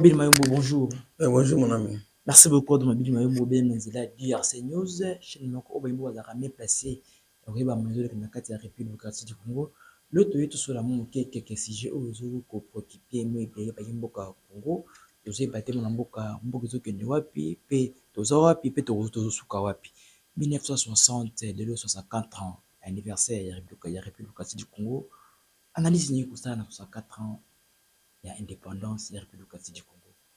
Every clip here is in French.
Mabili Mayombo, bonjour. Bonjour mon ami. Merci beaucoup de Mabili Mayombo, Benzela, DRC News. Chaîne Moko Obayimbo a ramené placé au Riba Maison de Nakati la République démocratique du Congo. Le toit tout sur la monde quelques sujets aux autres qui préoccupent mais pays par Mboka Congo. Tous ces bâtiments en Mboka Mboka qui ne wapi, pe tozawapi, pe tozusuka wapi. 1960, de 64 ans, anniversaire de la République démocratique du Congo. Analyse ni kusana 64 ans. Il y a indépendance, il y a République démocratique du Congo.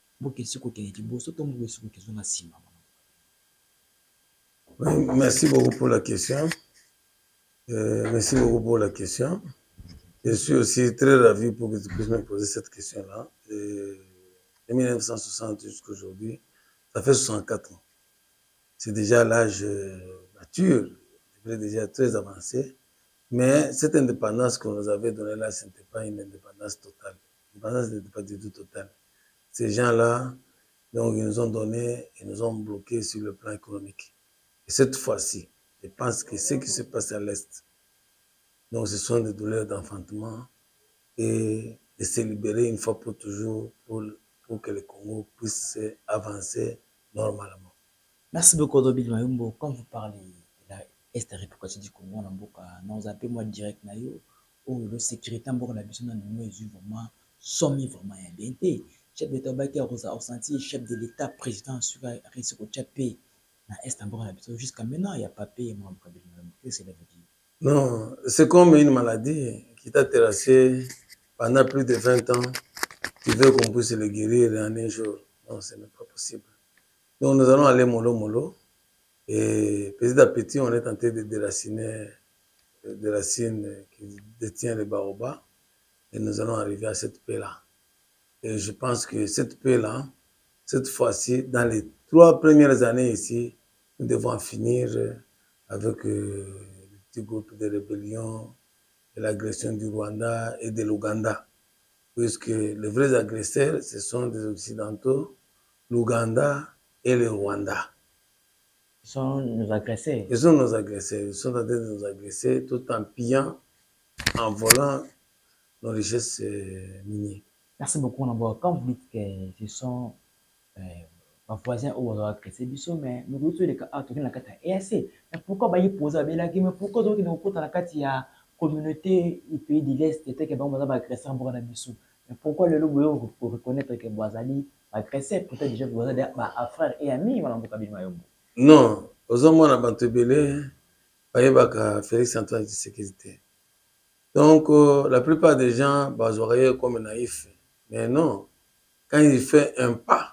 Merci beaucoup pour la question. Merci beaucoup pour la question. Je suis aussi très ravi pour que tu puisses me poser cette question-là. De 1960 jusqu'à aujourd'hui, ça fait 64 ans. C'est déjà l'âge mature, déjà très avancé. Mais cette indépendance qu'on nous avait donnée là, ce n'était pas une indépendance totale. L'indépendance n'était pas du tout totale. Ces gens-là, donc, ils nous ont donné, ils nous ont bloqués sur le plan économique. Et cette fois-ci, je pense que ce qui se passe à l'Est, donc ce sont des douleurs d'enfantement et de se libérer une fois pour toujours pour que le Congo puisse avancer normalement. Merci beaucoup, Dobili Mayombo. Quand vous parlez de la Est République du Congo, nous appelons moi direct, où la sécurité en bord la mission nous est vraiment sommet vraiment bien. Chef d'État Baké Rosa Osanti, chef de l'État, président sur Risiko Tchapé, dans l'Est en bord la mission. Jusqu'à maintenant, il n'y a pas payé moi. Qu'est-ce que ça veut dire? Non, c'est comme une maladie qui t'a terrassé pendant plus de 20 ans. Tu veux qu'on puisse le guérir en un jour. Non, ce n'est pas possible. Donc nous allons aller mollo mollo. Et petit à petit, on est tenté de déraciner des racines qui détiennent les baobabs. Et nous allons arriver à cette paix-là. Et je pense que cette paix-là, cette fois-ci, dans les 3 premières années ici, nous devons en finir avec le petit groupe de rébellion et l'agression du Rwanda et de l'Ouganda. Puisque les vrais agresseurs, ce sont des Occidentaux, l'Ouganda et le Rwanda. Ils sont nos agresseurs. Ils sont nos agresseurs. Ils sont en train de nous agresser tout en pillant, en volant nos richesses minières. Merci beaucoup, Nambo. Quand vous dites que ce sont mes voisins ou les agressés, mais nous avons les cas de la carte EAC. Mais pourquoi ils posent la question? Mais pourquoi donc ils ont dans la carte il y a communauté du pays de l'Est qui est agressé en bord de Bissou? Mais pourquoi le logo pour reconnaître que Boazali agressé peut-être déjà Boazali à frère et ami dans le Kabila Mayombo? Non, aux hommes on a bantebelé, Bayebaka Félix Antoine Tshisekedi. Donc la plupart des gens bazouraient comme naïfs. Mais non, quand il fait un pas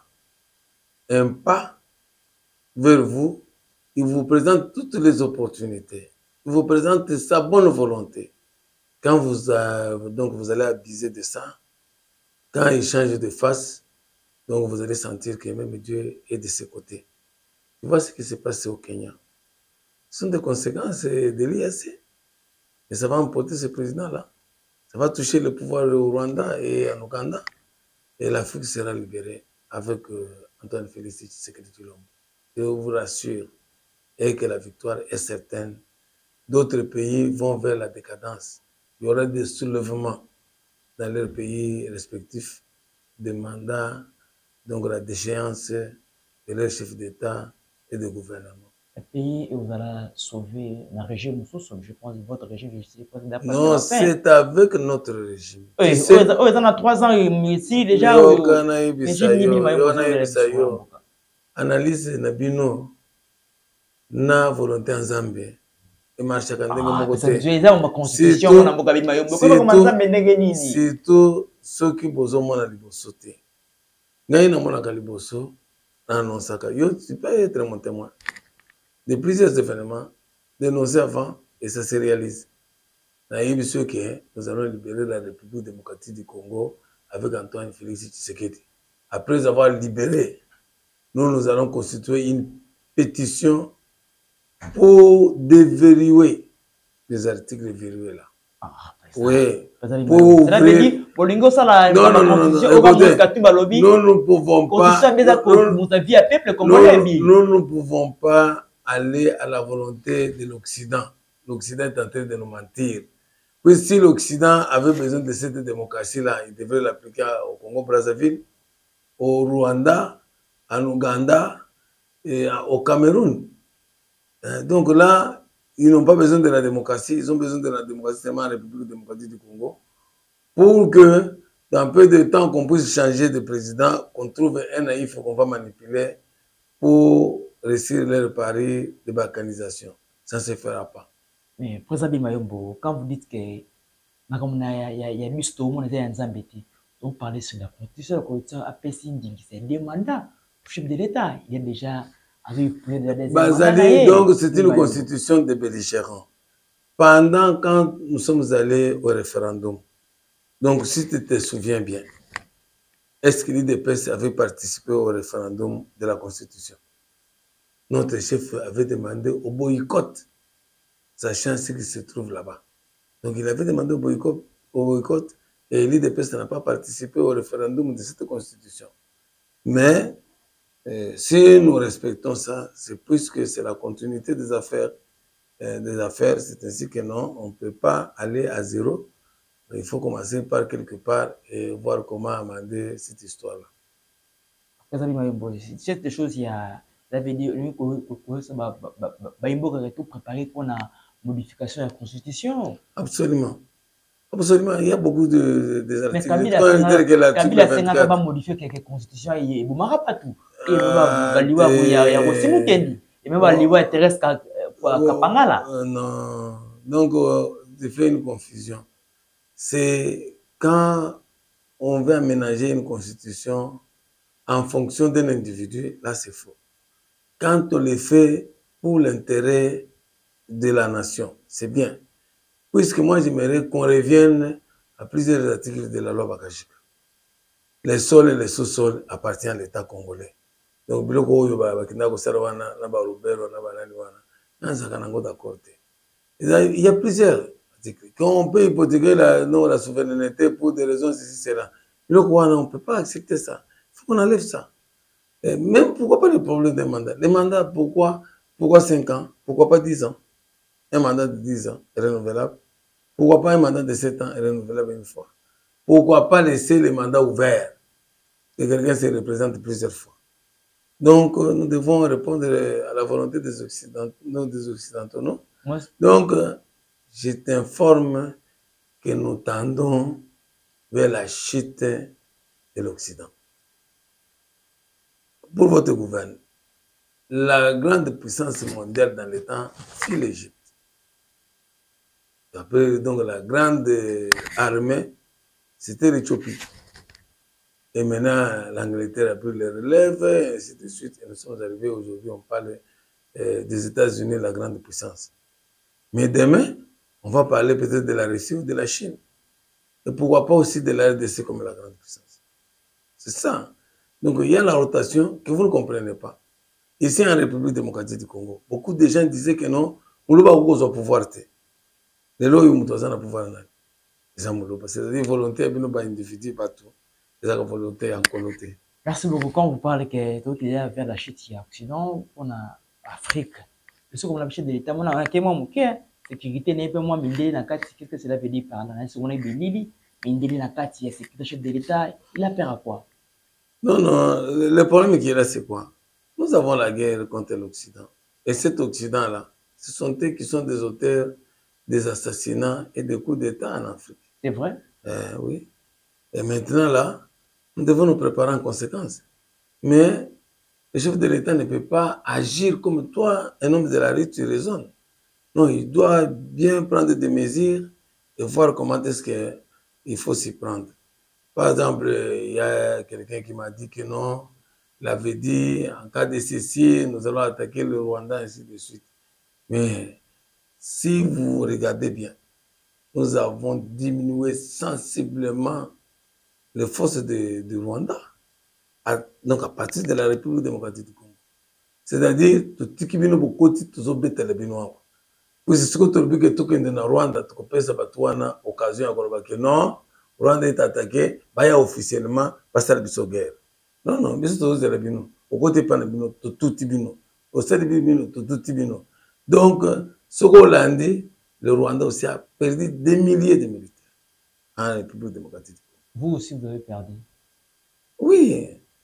vers vous, il vous présente toutes les opportunités. Il vous présente sa bonne volonté. Quand donc vous allez abuser de ça, quand il change de face, donc vous allez sentir que même Dieu est de ses côtés. Tu vois ce qui s'est passé au Kenya. Ce sont des conséquences de l'IAC. Et ça va emporter ce président-là. Ça va toucher le pouvoir au Rwanda et en Ouganda. Et l'Afrique sera libérée avec Antoine Félix Tshisekedi Tshilombo. Je vous rassure, et que la victoire est certaine. D'autres pays vont vers la décadence. Il y aura des soulèvements dans leurs pays respectifs, demandant donc la déchéance de leurs chefs d'État et de gouvernement. Le pays où vous allez sauver le régime, je pense, votre régime, je sais pas. Non, c'est avec notre régime. Oui, on a 3 ans ici déjà. Analyse Nabino na volonté en Zambie. Surtout ceux qui besoin de liboso. Ngai na mona kaliboso na annonçaka. Yo, tu peux être mon témoin de plusieurs événements dénoncés avant et ça se réalise. Nous allons libérer la République démocratique du Congo avec Antoine Félix Tshisekedi. Après avoir libéré, nous allons constituer une pétition pour déverrouiller les articles verrouillés là. Oui. Nous ne pouvons pas aller à la volonté de l'Occident. L'Occident est en train de nous mentir. Puis si l'Occident avait besoin de cette démocratie-là, il devrait l'appliquer au Congo-Brazzaville. au Rwanda, en Ouganda et au Cameroun. Donc là, ils n'ont pas besoin de la démocratie, ils ont besoin de la démocratie seulement en République démocratique du Congo pour que dans peu de temps qu'on puisse changer de président, qu'on trouve un naïf qu'on va manipuler pour réussir leur pari de balkanisation. Ça ne se fera pas. Mais président Bimayombo, quand vous dites que il y a juste au monde donc parler sur la constitution, la constitution a passé c'est deux mandats au chef de l'État. Il est déjà avec plus de deuxième mandat. Donc c'est une constitution de belligérants. Pendant quand nous sommes allés au référendum, donc si tu te souviens bien, est-ce que l'IDPS avait participé au référendum de la constitution? Notre chef avait demandé au boycott, sachant ce qui se trouve là-bas. Donc il avait demandé au boycott et l'IDPS n'a pas participé au référendum de cette constitution. Mais si nous respectons ça, c'est puisque c'est la continuité des affaires, c'est ainsi que non, on ne peut pas aller à zéro. Il faut commencer par quelque part et voir comment amender cette histoire-là. Cette chose, il y a la vidéo, tout préparé pour la modification de la constitution. Absolument. Absolument, il y a beaucoup de articles. Mais Kabila Senga va modifier quelques constitutions et il ne pas tout. Et il y a aussi Mukendi. Et même il y a Thérèse Kapangala. Non, donc je fais une confusion. C'est quand on veut aménager une constitution en fonction d'un individu, là c'est faux. Quand on le fait pour l'intérêt de la nation, c'est bien. Puisque moi j'aimerais qu'on revienne à plusieurs articles de la loi Bakashika. Les sols et les sous-sols appartiennent à l'État congolais. Donc, il y a plusieurs articles. Quand on peut hypothéquer la souveraineté pour des raisons ceci, cela, on ne peut pas accepter ça. Il faut qu'on enlève ça. Et même pourquoi pas le problème des mandats? Les mandats, pourquoi 5 ans? Pourquoi pas 10 ans? Un mandat de 10 ans est renouvelable. Pourquoi pas un mandat de 7 ans est renouvelable une fois? Pourquoi pas laisser les mandats ouverts que quelqu'un se représente plusieurs fois? Donc, nous devons répondre à la volonté des Occidentaux, non? Ouais. Donc, je t'informe que nous tendons vers la chute de l'Occident. Pour votre gouvernement, la grande puissance mondiale dans le temps fut l'Égypte. Après, donc, la grande armée, c'était l'Éthiopie. Et maintenant, l'Angleterre a pris le relève, et ainsi de suite. Et nous sommes arrivés aujourd'hui, on parle des États-Unis, la grande puissance. Mais demain, on va parler peut-être de la Russie ou de la Chine. Et pourquoi pas aussi de la RDC comme la grande puissance. C'est ça. Donc, il y a la rotation que vous ne comprenez pas. Ici, en République démocratique du Congo, beaucoup de gens disaient que non, on ne va pas au pouvoir. Les lois, ils ont pouvoir. C'est-à-dire volonté, ils n'ont pas individu, pas tout. Merci beaucoup. Quand vous parlez que tout est vers la chute en Occident, on a Afrique. Parce que comme la chute de l'État, on a un témoin mouké. Sécurité n'est pas moins mindé dans quatre. Qu'est-ce que cela veut dire par là? Si on est béni, mindé dans quatre, il y a sécurité chute de l'État. Il a peur à quoi? Non, non. Le problème qui est là, c'est quoi? Nous avons la guerre contre l'Occident. Et cet Occident-là, ce sont eux qui sont des auteurs des assassinats et des coups d'État en Afrique. C'est vrai? Oui. Et maintenant, là, nous devons nous préparer en conséquence. Mais le chef de l'État ne peut pas agir comme toi, un homme de la rue, tu raisonnes. Non, il doit bien prendre des mesures et voir comment est-ce qu'il faut s'y prendre. Par exemple, il y a quelqu'un qui m'a dit que non, il avait dit, en cas de ceci, nous allons attaquer le Rwanda, ainsi de suite. Mais si vous regardez bien, nous avons diminué sensiblement les forces du Rwanda, donc à partir de la République démocratique du Congo. C'est-à-dire, tout ce qui vient beaucoup de tout ça, les Binois. Puis c'est ce que tu as dit que tout le monde dans Rwanda, tu peux pas battre occasion à que non, Rwanda est attaqué, bah officiellement, parce que c'est la guerre. Non, non, mais c'est tout les Binois. Au côté pas les Binois, tout les Binois. Au sein des Binois, tout les Binois. Donc, ce qu'on a dit, le Rwanda aussi a perdu des milliers de militaires en République démocratique. Vous aussi, vous avez perdu. Oui,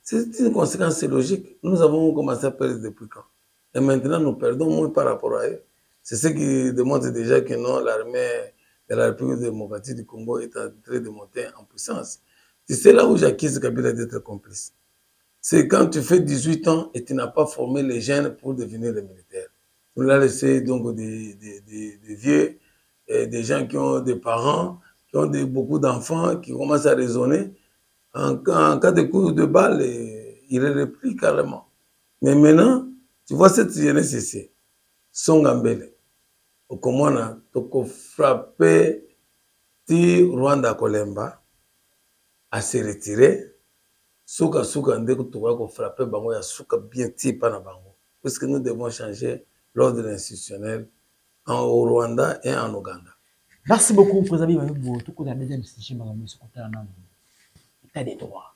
C'est une conséquence logique. Nous avons commencé à perdre depuis quand? Et maintenant, nous perdons moins par rapport à eux. C'est ce qui démontre déjà que non, l'armée de la République démocratique du Congo est en train de monter en puissance. C'est là où j'accuse Kabila d'être complice. C'est quand tu fais 18 ans et tu n'as pas formé les jeunes pour devenir les militaires. Tu l'as laissé donc des vieux, des gens qui ont des parents, qui ont beaucoup d'enfants, qui commencent à raisonner. En cas de coup de balle, il replie carrément. Mais maintenant, tu vois cette jeunesse ici, Songambele, au Komona, toko frappé, ti Rwanda Kolemba, à se retirer. Souka ndeko toka ko frapper bango ya souka bien ti pa na bango parce que nous devons changer l'ordre institutionnel au Rwanda et en Ouganda. Merci beaucoup président Mayombo tout ko la deuxième session bango ce côté na état des droits.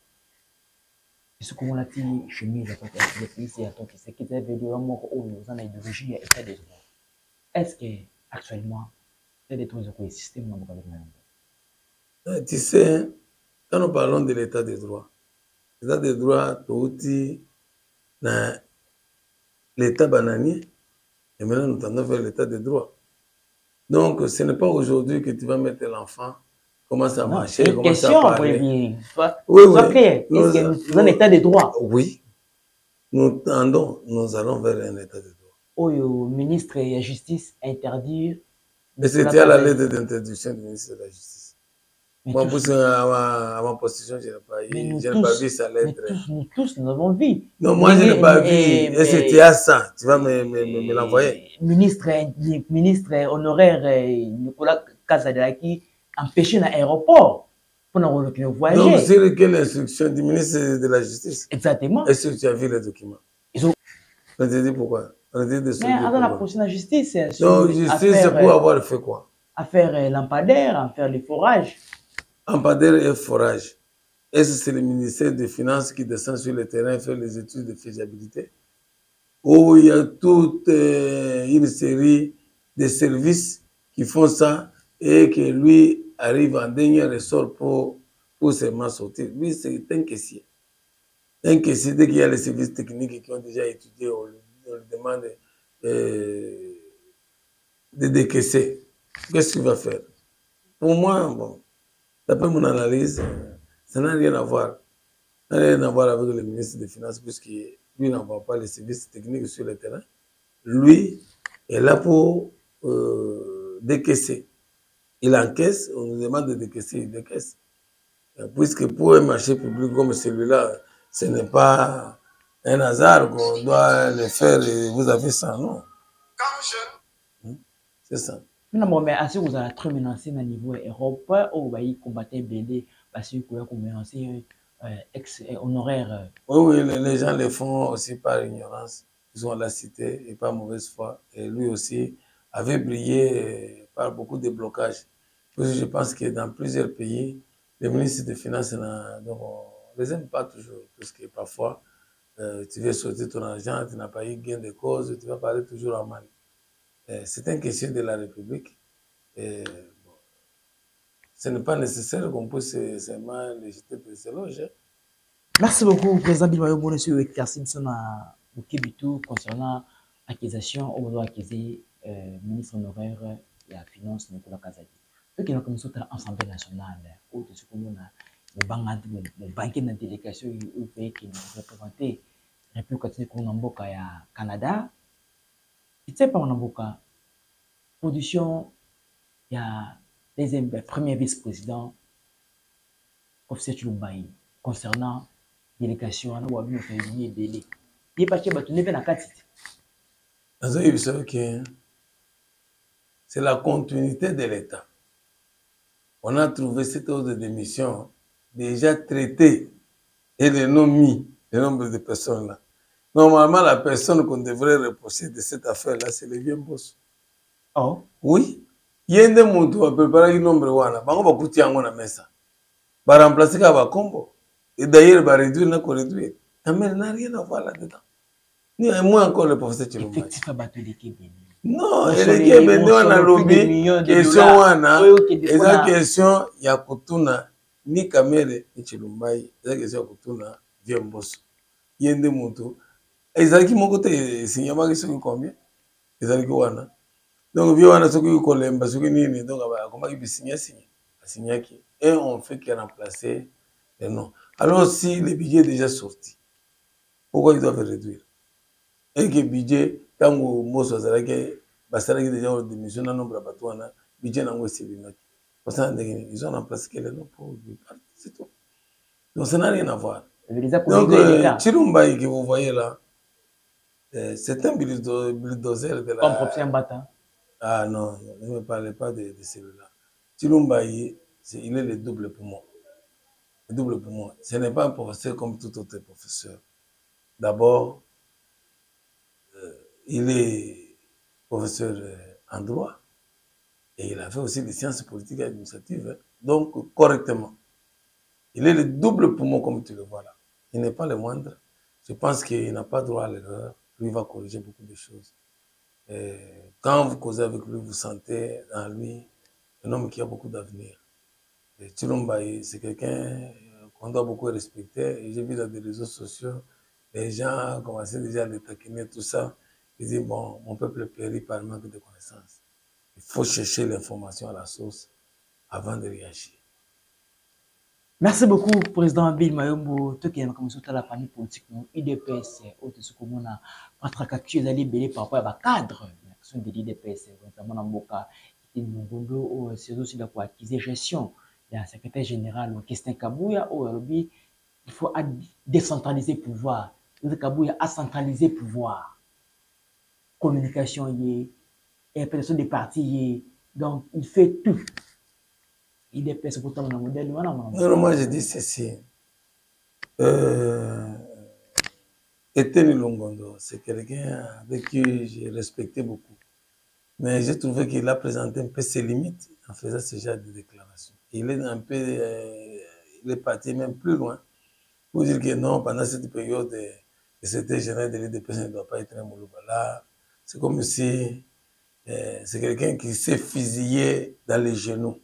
Ce qu'on a dit chemise à côté des policiers à toi qui c'est qui avait dit moko o nous en idéologie et état des droits. Est-ce que actuellement l'état des droits est un système dans Mayombo? Tu sais, quand nous parlons de l'état des droits, l'état des droits, tout na l'état bananier, et maintenant nous tendons vers l'état des droits. Donc, ce n'est pas aujourd'hui que tu vas mettre l'enfant, commence à marcher, commence à parler. Oui, oui. Est-ce que nous avons un état des droits? Oui, nous tendons, nous allons vers un état des droits. Le ministre de la Justice interdire. Et c'était à la lettre d'interdiction du ministre de la Justice. Moi, à ma position, je n'ai pas vu sa lettre. Nous tous, nous avons vu. Non, moi, je n'ai pas vu. Et c'était à ça. Tu vas me l'envoyer. Ministre honoraire Nicolas Kazadaki empêché dans l'aéroport pour nous voyager. Donc, c'est quelle instruction du ministre de la Justice? Exactement. Est-ce que tu as vu les documents? Ils ont... On te dit pourquoi? On te dit de mais avant la prochaine la justice, donc, justice, c'est pour avoir fait quoi? Affaire lampadaire, affaire les forages. Lampadaire et forage. Est-ce que c'est le ministère des Finances qui descend sur le terrain et fait les études de faisabilité? Ou il y a toute une série de services qui font ça et que lui arrive en dernier ressort pour seulement sortir. Lui, c'est un caissier. Un caissier, dès qu'il y a les services techniques qui ont déjà étudié, on lui demande de décaisser. Qu'est-ce qu'il va faire? Pour moi, bon, d'après mon analyse, ça n'a rien à voir. Ça n'a rien à voir avec le ministre des Finances, puisqu'il lui n'envoie pas les services techniques sur le terrain. Lui est là pour décaisser. Il encaisse, on nous demande de décaisser, il décaisse. Puisque pour un marché public comme celui-là, ce n'est pas un hasard qu'on doit le faire et vous avez ça, non. C'est ça. Non, mais est-ce que vous avez trop menacé au niveau européen ou vous avez combattu BD parce que vous avez menacé ex-honoraire? Oui, les gens le font aussi par ignorance. Ils ont la cité et par mauvaise foi. Et lui aussi avait brillé par beaucoup de blocages. Je pense que dans plusieurs pays, les ministres des Finances, donc, on ne les aime pas toujours. Parce que parfois, tu veux sortir ton argent, tu n'as pas eu gain de cause, tu vas parler toujours en mal. C'est une question de la République. Et, bon, ce n'est pas nécessaire qu'on puisse seulement les jeter de ces loges. Merci beaucoup, Président Bilmayo Bono, sur l'éclaircissement à Bukibitou concernant l'accusation au accuser ministre honoraire de la Finance, Nicolas Kazadi. Ceux qui ont commencé à l'Assemblée nationale, ou de ce qu'on a, le banquier de la délégation, ou pays qui nous représentait, la République catholique au Canada. Tu sais pas, on a production, il y a deuxième, premier vice-président, professeur Chilumbaï, concernant la délégation, on a vu un délai. Il est parti à bâtonner la carte. C'est la continuité de l'État. On a trouvé cette ordre de démission déjà traité et le nom mis, le nombre de personnes là. Normalement, la personne qu'on devrait reprocher de cette affaire-là, c'est le vieux boss. Oh? Oui. Il y a un monde qui a préparé un nombre de wana. Bango va couper en la mesa. Va remplacer avec combo. Et d'ailleurs, va réduire, n'a qu'à réduire. Mais n'a rien à voir là-dedans. Ni moi encore le professeur Chilumbaï. Effectivement, bateau de Kébéni. Non, et les Kébéni, on a lobby. Question wana. Et la question, il y a Kutuna, ni Kamere, ni Chilumbaï. La question Kutuna, vieux Mbosso. Yende moto. Ezalaki moko te signama ki soki combien? Ezalaki wana. Donc vieux wana soki kolemba soki nini donc akomaki bisigna signaki et on fait que remplacer les noms. Alors si le budget est déjà sorti, pourquoi ils doivent réduire? Et que budget tango Mbosso azalaki basalaki déjà au démission na nombre bato wana budget nango eselimaki. Parce que ils ont remplacé que les noms pour c'est tout. Donc ça n'a rien à voir. Donc Chilumba que vous voyez là, c'est un bulldozer de la... Comme Propsien Bata. Ah non, ne me parlez pas de celui-là. Chilumba, il est le double poumon. Le double poumon. Ce n'est pas un professeur comme tout autre professeur. D'abord, il est professeur en droit et il a fait aussi des sciences politiques et administratives. Hein. Donc, correctement. Il est le double poumon comme tu le vois là. Il n'est pas le moindre. Je pense qu'il n'a pas droit à l'erreur. Lui va corriger beaucoup de choses. Et quand vous causez avec lui, vous sentez en lui un homme qui a beaucoup d'avenir. Chilumba, c'est quelqu'un qu'on doit beaucoup respecter. Et j'ai vu dans des réseaux sociaux, les gens commençaient déjà à le taquiner, tout ça. Ils disent, bon, mon peuple périt par manque de connaissances. Il faut chercher l'information à la source avant de réagir. Merci beaucoup, Président Bill Mayombo. Toi qui es comme ça, la famille politique, IDPS, Otesukomona, Patrakaku, les libérés par rapport à cadre, l'action de l'IDPS, notamment dans Mboka, qui est Ngongo, c'est aussi la acquisition gestion. Il y a un secrétaire général, Kestin Kabouya, il faut décentraliser le pouvoir. Kabouya a centralisé le pouvoir. Communication, implantation des partis, donc il fait tout. Il est perçu pour ton modèle. Non, moi je dis ceci. Etienne Longondo, c'est quelqu'un avec qui j'ai respecté beaucoup. Mais j'ai trouvé qu'il a présenté un peu ses limites en faisant ce genre de déclarations. Il est un peu, il est parti même plus loin pour dire que non, pendant cette période, le secrétaire général de l'IDPS ne doit pas être un Mouloubala. C'est comme si c'est quelqu'un qui s'est fusillé dans les genoux.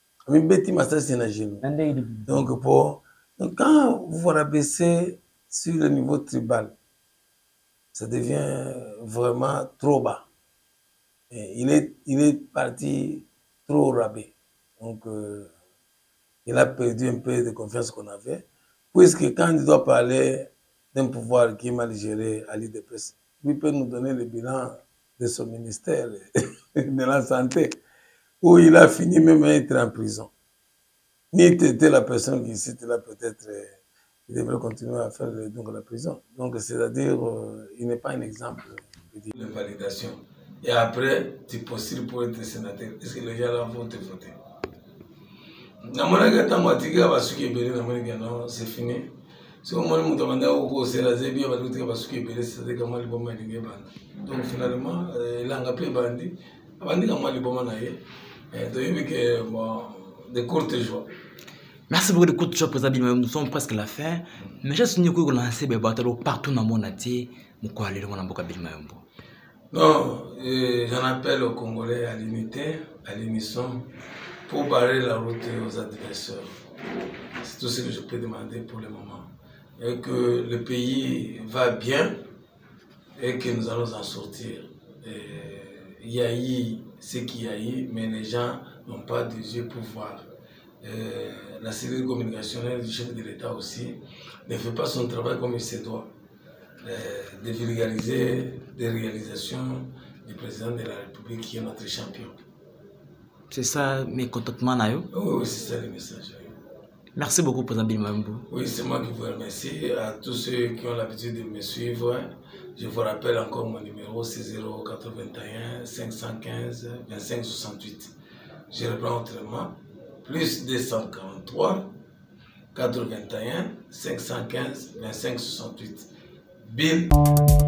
Donc, quand vous vous rabaissez sur le niveau tribal, ça devient vraiment trop bas. Et il est parti trop rabais. Donc, il a perdu un peu de confiance qu'on avait. Puisque quand il doit parler d'un pouvoir qui est mal géré à l'IDPS, lui peut nous donner le bilan de son ministère de la Santé, où il a fini même à être en prison. Ni était la personne qui cite là, peut-être, il devrait continuer à faire donc, la prison. Donc, c'est-à-dire, il n'est pas un exemple de validation. Et après, tu postules pour être sénateur. Est-ce que les gens là vont te voter? C'est fini. Si on m'a demandé au c'est la zébia, parce que c'est comme le bon donc finalement, il a appelé Bandi. Bandi comme le bon mané. Donc, de courtes joies. Merci beaucoup de courtes joies, Président Bill. Nous sommes presque à la fin. Mais j'ai souligné que vous lancez des batailles partout dans le monde entier. Pourquoi aller dans le Bill Mayombo? Non, j'en appelle aux Congolais à l'unité, à l'unisson, pour barrer la route aux adversaires. C'est tout ce que je peux demander pour le moment. Et que le pays va bien et que nous allons en sortir. Il y a eu ce qu'il y a eu, mais les gens n'ont pas de yeux pour voir. La cellule communicationnelle du chef de l'État aussi ne fait pas son travail comme il se doit. De vulgariser des réalisations du président de la République qui est notre champion. C'est ça mes contentements, Nayo? Oui, c'est ça le message. Merci beaucoup, Président Bill Mayombo. Oui, c'est moi qui vous remercie. À tous ceux qui ont l'habitude de me suivre, je vous rappelle encore mon numéro, c'est 081 515 25 68. Je reprends autrement, plus 243 421 515 25 68. Bill